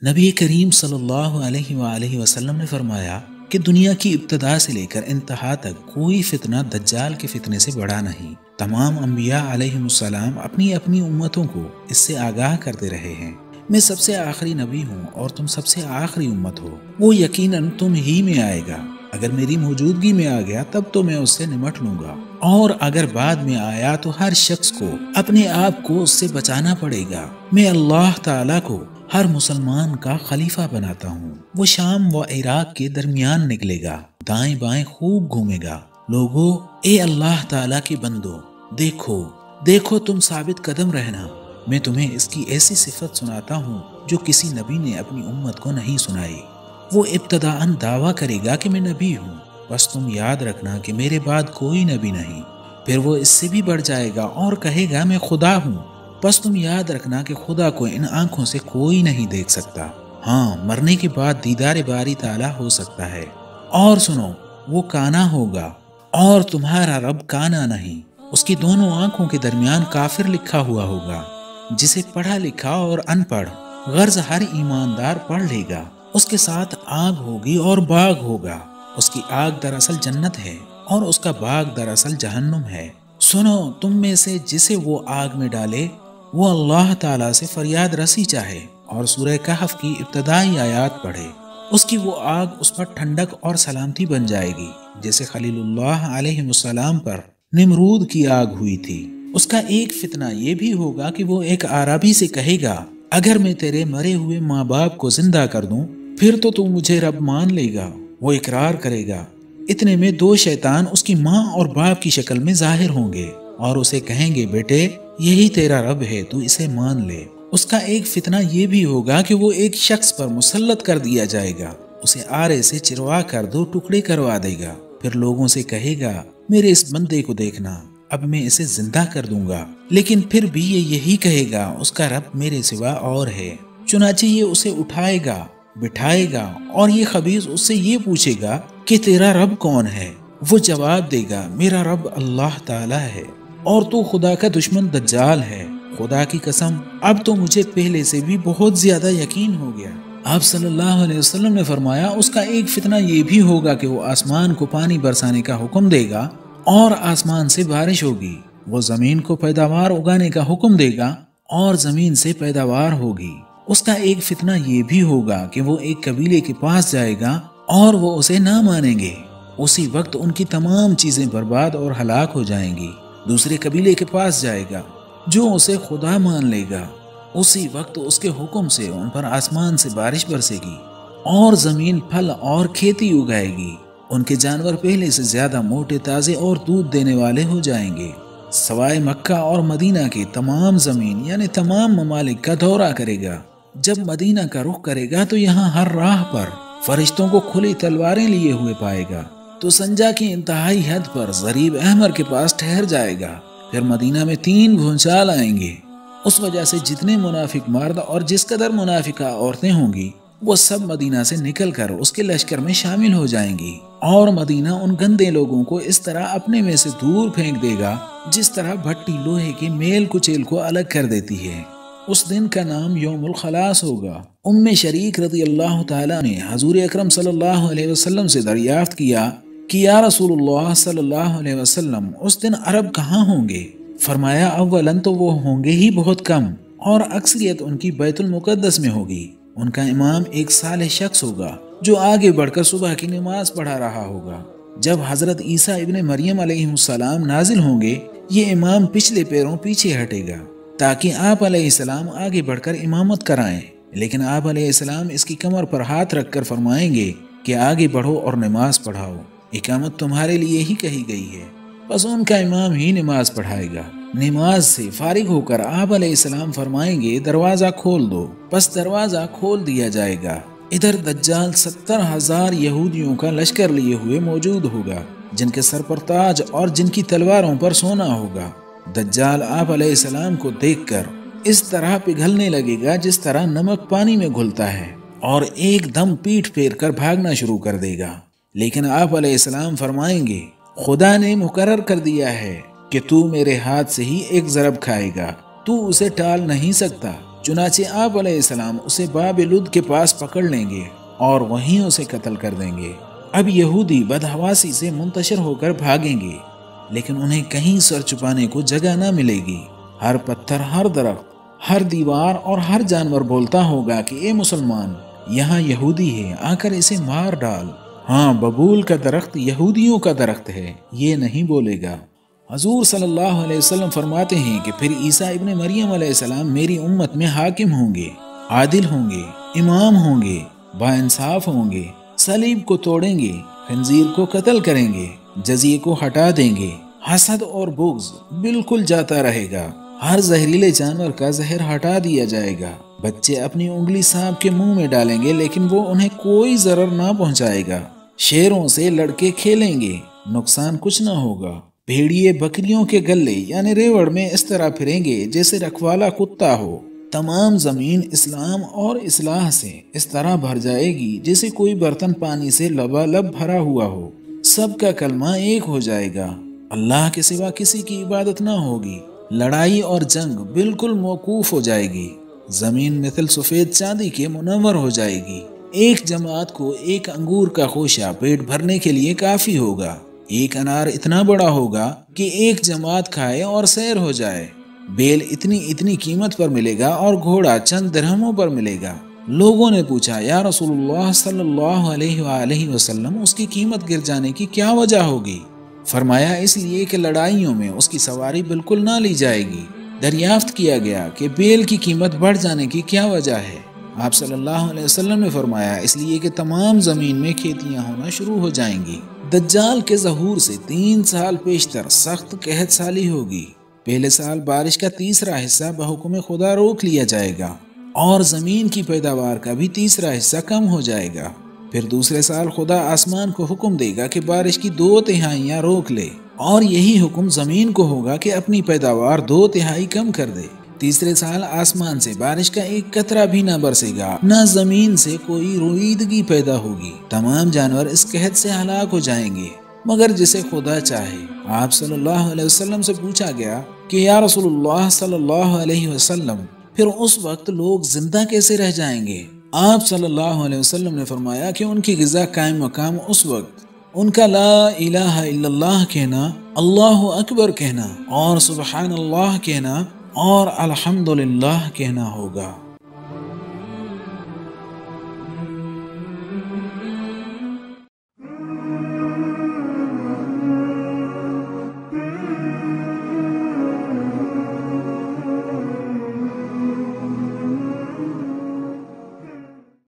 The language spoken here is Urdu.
نبی کریم صلی اللہ علیہ وآلہ وسلم نے فرمایا کہ دنیا کی ابتدا سے لے کر انتہا تک کوئی فتنہ دجال کے فتنے سے بڑا نہیں۔ تمام انبیاء علیہ السلام اپنی اپنی امتوں کو اس سے آگاہ کرتے رہے ہیں۔ میں سب سے آخری نبی ہوں اور تم سب سے آخری امت ہو۔ وہ یقیناً تم ہی میں آئے گا۔ اگر میری موجودگی میں آ گیا تب تو میں اس سے نمٹ لوں گا، اور اگر بعد میں آیا تو ہر شخص کو اپنے آپ کو اس سے بچانا پڑے گا۔ میں اللہ تعالیٰ کو ہر مسلمان کا خلیفہ بناتا ہوں۔ وہ شام و عراق کے درمیان نکلے گا، دائیں بائیں خوب گھومے گا۔ لوگو، اے اللہ تعالیٰ کے بندو، دیکھو دیکھو تم ثابت قدم رہنا۔ میں تمہیں اس کی ایسی صفت سناتا ہوں جو کسی نبی نے اپنی امت کو نہیں سنائی۔ وہ ابتداءً دعویٰ کرے گا کہ میں نبی ہوں، بس تم یاد رکھنا کہ میرے بعد کوئی نبی نہیں۔ پھر وہ اس سے بھی بڑھ جائے گا اور کہے گا میں خدا ہوں، بس تم یاد رکھنا کہ خدا کو ان آنکھوں سے کوئی نہیں دیکھ سکتا۔ ہاں، مرنے کے بعد دیدار باری تعالیٰ ہو سکتا ہے۔ اور سنو، وہ کانا ہوگا اور تمہارا رب کانا نہیں۔ اس کی دونوں آنکھوں کے درمیان کافر لکھا ہوا ہوگا، جسے پڑھا لکھا اور ان پڑھ غرض ہر ایماندار پڑھ لے گا۔ اس کے ساتھ آگ ہوگی اور باغ ہوگا۔ اس کی آگ دراصل جنت ہے اور اس کا باغ دراصل جہنم ہے۔ سنو، تم میں سے جسے وہ آگ میں ڈالے وہ اللہ تعالیٰ سے فریاد رسی چاہے اور سورہ کہف کی ابتدائی آیات پڑھے، اس کی وہ آگ اس پر ٹھنڈک اور سلامتی بن جائے گی، جیسے خلیل اللہ علیہ السلام پر نمرود کی آگ ہوئی تھی۔ اس کا ایک فتنہ یہ بھی ہوگا کہ وہ ایک عربی سے کہے گا اگر میں تیرے مرے ہوئے ماں باپ کو زندہ کر دوں پھر تو مجھے رب مان لے گا۔ وہ اقرار کرے گا۔ اتنے میں دو شیطان اس کی ماں اور باپ کی شکل میں ظاہر ہوں گے اور اسے کہیں گے بیٹے یہی تیرا رب ہے، تو اسے مان لے۔ اس کا ایک فتنہ یہ بھی ہوگا کہ وہ ایک شخص پر مسلط کر دیا جائے گا، اسے آرے سے چروا کر دو ٹکڑے کروا دے گا، پھر لوگوں سے کہے گا میرے اس بندے کو دیکھنا، اب میں اسے زندہ کر دوں گا، لیکن پھر بھی یہ یہی کہے گا اس کا رب میرے سوا اور ہے۔ چنانچہ یہ اسے اٹھائے گا، بٹھائے گا اور یہ خبیث اس سے یہ پوچھے گا کہ تیرا رب کون ہے؟ وہ جواب دے گا میرا رب اللہ تعالیٰ ہے اور تو خدا کا دشمن دجال ہے۔ خدا کی قسم اب تو مجھے پہلے سے بھی بہت زیادہ یقین ہو گیا۔ آپ صلی اللہ علیہ وسلم نے فرمایا اس کا ایک فتنہ یہ بھی ہوگا کہ وہ آسمان کو پانی برسانے کا حکم دے گا اور آسمان سے بارش ہوگی۔ وہ زمین کو پیداوار اگانے کا حکم دے گا اور زمین سے پیداوار ہوگی۔ اس کا ایک فتنہ یہ بھی ہوگا کہ وہ ایک قبیلے کے پاس جائے گا اور وہ اسے نہ مانیں گے، اسی وقت ان کی تمام چیزیں برباد اور ہلاک ہو جائیں گی۔ دوسرے قبیلے کے پاس جائے گا جو اسے خدا مان لے گا، اسی وقت اس کے حکم سے ان پر آسمان سے بارش برسے گی اور زمین پھل اور کھیتی اگائے گی۔ ان کے جانور پہلے سے زیادہ موٹے تازے اور دودھ دینے والے ہو جائیں گے۔ سوائے مکہ اور مدینہ کے تمام زمین یعنی تمام ممالک کا دورہ کرے گا۔ جب مدینہ کا رخ کرے گا تو یہاں ہر راہ پر فرشتوں کو کھلی تلواریں لیے ہوئے پائے گا، تو سنجا کی انتہائی حد پر ضریب احمر کے پاس ٹھہر جائے گا۔ پھر مدینہ میں 3 بھونچال آئیں گے، اس وجہ سے جتنے منافق مرد اور جس قدر منافقہ عورتیں ہوں گی وہ سب مدینہ سے نکل کر اس کے لشکر میں شامل ہو جائیں گی، اور مدینہ ان گندے لوگوں کو اس طرح اپنے میں سے دور پھینک دے گا جس طرح بھٹی لوہے کے میل کچیل کو الگ کر دیتی ہے۔ اس دن کا نام یوم الخلاص ہوگا۔ شریک رضی اللہ تعالیٰ نے حضور اکرم صلی اللہ علیہ وسلم سے دریافت کیا کہ یا رسول اللہ صلی اللہ علیہ وسلم اس دن عرب کہاں ہوں گے؟ فرمایا اولاً تو وہ ہوں گے ہی بہت کم اور اکثریت ان کی بیت المقدس میں ہوگی۔ ان کا امام ایک صالح شخص ہوگا جو آگے بڑھ کر صبح کی نماز پڑھا رہا ہوگا۔ جب حضرت عیسیٰ ابن مریم علیہ السلام نازل ہوں گے یہ امام پچھلے پیروں پیچھے ہٹے گا تاکہ آپ علیہ السلام آگے بڑھ کر امامت کرائیں، لیکن آپ علیہ السلام اس کی کمر پر ہاتھ رکھ کر فرمائیں گے کہ آگے بڑھو اور نماز پڑھاؤ، اقامت تمہارے لیے ہی کہی گئی ہے۔ بس ان کا امام ہی نماز پڑھائے گا۔ نماز سے فارغ ہو کر آپ علیہ السلام فرمائیں گے دروازہ کھول دو، بس دروازہ کھول دیا جائے گا۔ ادھر دجال 70,000 یہودیوں کا لشکر لیے ہوئے موجود ہوگا جن کے سر پر تاج اور جن کی تلواروں پر سونا ہوگا۔ دجال آپ علیہ السلام کو دیکھ کر اس طرح پگھلنے لگے گا جس طرح نمک پانی میں گھلتا ہے اور ایک دم پیٹھ پھیر کر بھاگنا شروع کر دے گا، لیکن آپ علیہ السلام فرمائیں گے خدا نے مقرر کر دیا ہے کہ تو میرے ہاتھ سے ہی ایک ضرب کھائے گا، تو اسے ٹال نہیں سکتا، چنانچہ آپ علیہ السلام اسے باب لد کے پاس پکڑ لیں گے اور وہیں اسے قتل کر دیں گے۔ اب یہودی بدحواسی سے منتشر ہو کر بھاگیں گے، لیکن انہیں کہیں سر چھپانے کو جگہ نہ ملے گی۔ ہر پتھر، ہر درخت، ہر دیوار اور ہر جانور بولتا ہوگا کہ اے مسلمان، یہاں یہودی ہے، آ کر اسے مار ڈال۔ ہاں، ببول کا درخت یہودیوں کا درخت ہے، یہ نہیں بولے گا۔ حضور صلی اللہ علیہ وسلم فرماتے ہیں کہ پھر عیسیٰ ابن مریم علیہ السلام میری امت میں حاکم ہوں گے، عادل ہوں گے، امام ہوں گے، با انصاف ہوں گے، صلیب کو توڑیں گے، خنزیر کو قتل کریں گے، جزیے کو ہٹا دیں گے، حسد اور بغض بالکل جاتا رہے گا، ہر زہریلے جانور کا زہر ہٹا دیا جائے گا، بچے اپنی انگلی سانپ کے منہ میں ڈالیں گے لیکن وہ انہیں کوئی ضرر نہ پہنچائے گا، شیروں سے لڑکے کھیلیں گے، نقصان کچھ نہ ہوگا، بھیڑیے بکریوں کے گلے یعنی ریوڑ میں اس طرح پھریں گے جیسے رکھوالا کتا ہو، تمام زمین اسلام اور اصلاح سے اس طرح بھر جائے گی جیسے کوئی برتن پانی سے لبالب بھرا ہوا ہو، سب کا کلمہ ایک ہو جائے گا، اللہ کے سوا کسی کی عبادت نہ ہوگی، لڑائی اور جنگ بالکل موقوف ہو جائے گی، زمین مثل سفید چاندی کے منور ہو جائے گی، ایک جماعت کو ایک انگور کا خوشہ پیٹ بھرنے کے لیے کافی ہوگا، ایک انار اتنا بڑا ہوگا کہ ایک جماعت کھائے اور سیر ہو جائے، بیل اتنی قیمت پر ملے گا اور گھوڑا چند درہموں پر ملے گا۔ لوگوں نے پوچھا، یا رسول اللہ صلی اللہ علیہ وآلہ وسلم، اس کی قیمت گر جانے کی کیا وجہ ہوگی؟ فرمایا، اس لیے کہ لڑائیوں میں اس کی سواری بالکل نہ لی جائے گی۔ دریافت کیا گیا کہ بیل کی قیمت بڑھ جانے کی کیا وجہ ہے؟ آپ صلی اللہ علیہ وسلم نے فرمایا، اس لیے کہ تمام زمین میں کھیتیاں ہونا شروع ہو جائیں گی۔ دجال کے ظہور سے 3 سال پیشتر سخت قحط سالی ہوگی۔ پہلے سال بارش کا تیسرا حصہ بحکم خدا روک لیا جائے گا اور زمین کی پیداوار کا بھی تیسرا حصہ کم ہو جائے گا۔ پھر دوسرے سال خدا آسمان کو حکم دے گا کہ بارش کی 2/3 روک لے، اور یہی حکم زمین کو ہوگا کہ اپنی پیداوار 2/3 کم کر دے۔ تیسرے سال آسمان سے بارش کا ایک قطرہ بھی نہ برسے گا، نہ زمین سے کوئی رویدگی پیدا ہوگی، تمام جانور اس قحط سے ہلاک ہو جائیں گے مگر جسے خدا چاہے۔ آپ صلی اللہ علیہ وسلم سے پوچھا گیا کہ یا رسول اللہ صلی اللہ علیہ وسلم، پھر اس وقت لوگ زندہ کیسے رہ جائیں گے؟ آپ صلی اللہ علیہ وسلم نے فرمایا کہ ان کی غذا قائم مقام اس وقت ان کا لا الہ الا اللہ کہنا، اللہ اکبر کہنا اور سبحان اللہ کہنا اور الحمدللہ کہنا ہوگا۔